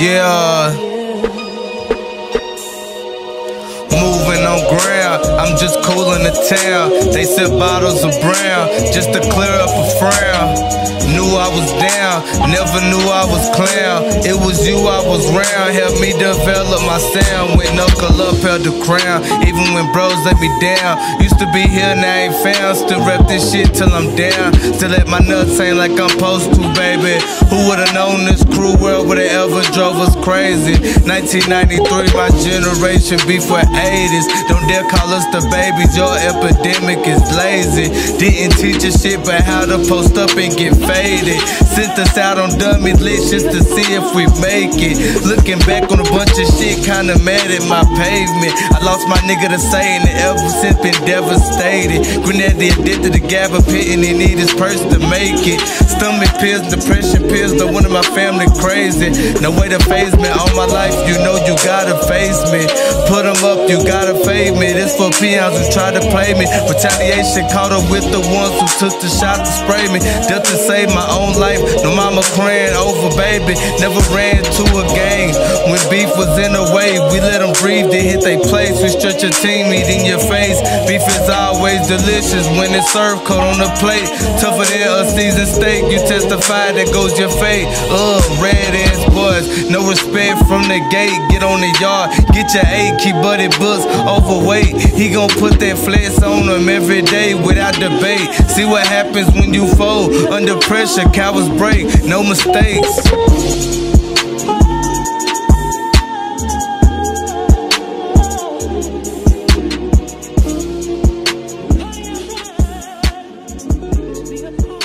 Yeah. Moving on ground, I'm just cooling the town. They sip bottles of brown just to clear up a frown. Knew I was down, never knew I was clown. It was you I was round, helped me develop my sound. With knuckle up, held the crown, even when bros let me down. Used to be here, now ain't found. Still rep this shit till I'm down. Still let my nuts hang like I'm supposed to, baby. Who would've known this cruel world would have ever drove us crazy? 1993, my generation be for 80s. Don't dare call us the babies, your epidemic is lazy. Didn't teach us shit but how to post up and get faded. Sent us out on dummy lists just to see if we make it. Looking back on a bunch of shit, kinda mad at my pavement. I lost my nigga to Satan, and ever since been devastated. Grenade addicted to Gabba Pit and he need his purse to make it. Stomach pills, depression pills, no one in my family crazy. No way to phase me, all my life you know you gotta face me. Put them up, you gotta fade me. This for peons who try to play me. Retaliation caught up with the ones who took the shot to spray me. Death to save my own life, no mama crying over baby. Never ran to a gang when beef was in the way. We let them breathe, they hit they place. We stretch a team, eat in your face. Beef is always delicious when it's served cold on the plate. Tougher than a seasoned steak, you testify that goes your fate. Red ass boys, no respect from the gate. Get on the yard, get your 8, keep buddy books overweight. He gon' put that flex on him every day without debate. See what happens when you fold under pressure, cowards break, no mistakes. Be a